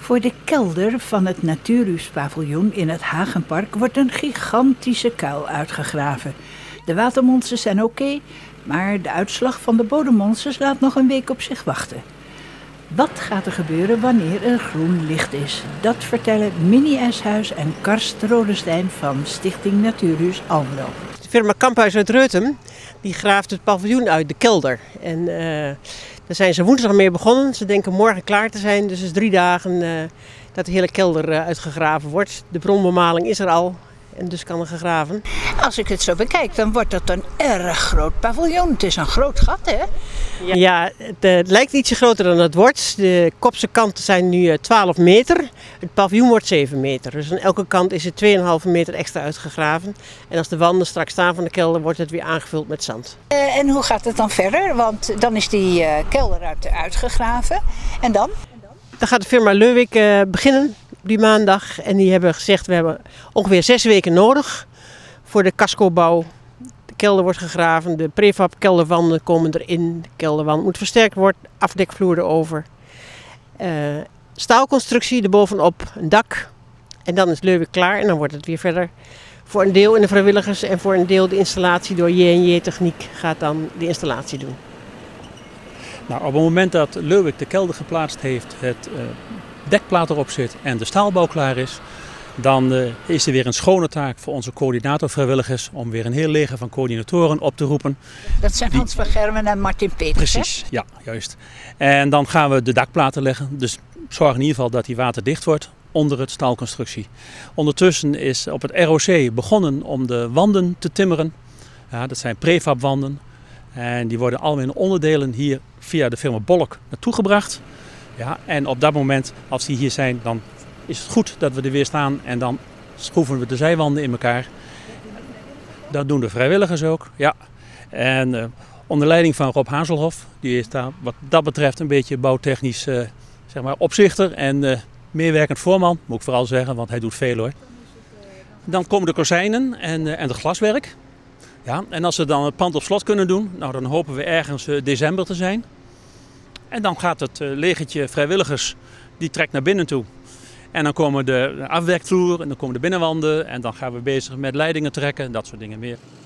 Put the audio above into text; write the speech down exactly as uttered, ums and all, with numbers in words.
Voor de kelder van het Natuurhuispaviljoen in het Hagenpark wordt een gigantische kuil uitgegraven. De watermonsters zijn oké, maar de uitslag van de bodemmonsters laat nog een week op zich wachten. Wat gaat er gebeuren wanneer er groen licht is? Dat vertellen Minnie Eshuis en Karst Rodestein van Stichting Natuurhuis Almelo. De firma Kamphuis uit Reutem die graaft het paviljoen uit, de kelder. En uh, daar zijn ze woensdag mee begonnen. Ze denken morgen klaar te zijn, dus het is drie dagen uh, dat de hele kelder uh, uitgegraven wordt. De bronbemaling is er al en dus kan er gegraven. Als ik het zo bekijk, dan wordt dat een erg groot paviljoen. Het is een groot gat, hè? Ja, ja het, uh, het lijkt ietsje groter dan het wordt. De kopse kanten zijn nu uh, twaalf meter. Het paviljoen wordt zeven meter. Dus aan elke kant is het twee komma vijf meter extra uitgegraven. En als de wanden straks staan van de kelder, wordt het weer aangevuld met zand. Uh, en hoe gaat het dan verder? Want dan is die uh, kelder uit, uitgegraven. En dan? Dan gaat de firma Leuwik uh, beginnen op die maandag. En die hebben gezegd, we hebben ongeveer zes weken nodig voor de cascobouw. De kelder wordt gegraven, de prefab kelderwanden komen erin. De kelderwand moet versterkt worden, afdekvloer erover. Uh, staalconstructie erbovenop, een dak. En dan is Leuwik klaar en dan wordt het weer verder. Voor een deel in de vrijwilligers en voor een deel de installatie door J en J Techniek gaat dan de installatie doen. Nou, op het moment dat Leuwik de kelder geplaatst heeft, het uh, dekplaat erop zit en de staalbouw klaar is, dan uh, is er weer een schone taak voor onze coördinatorvrijwilligers om weer een heel leger van coördinatoren op te roepen. Dat zijn Hans van Germen en Martin Peters. Precies, hè? Ja, juist. En dan gaan we de dakplaten leggen, dus zorg in ieder geval dat die waterdicht wordt onder het staalconstructie. Ondertussen is op het R O C begonnen om de wanden te timmeren. Ja, dat zijn prefab wanden. En die worden allemaal in onderdelen hier via de firma Bolk naartoe gebracht. Ja, en op dat moment, als die hier zijn, dan is het goed dat we er weer staan. En dan schroeven we de zijwanden in elkaar. Dat doen de vrijwilligers ook. Ja. En uh, onder leiding van Rob Hazelhoff, die is daar wat dat betreft een beetje bouwtechnisch uh, zeg maar opzichter en uh, meewerkend voorman. Moet ik vooral zeggen, want hij doet veel hoor. Dan komen de kozijnen en, uh, en het glaswerk. Ja, en als we dan het pand op slot kunnen doen, nou, dan hopen we ergens uh, december te zijn. En dan gaat het uh, legertje vrijwilligers, die trekt naar binnen toe. En dan komen de afwerkvloer en dan komen de binnenwanden en dan gaan we bezig met leidingen trekken en dat soort dingen meer.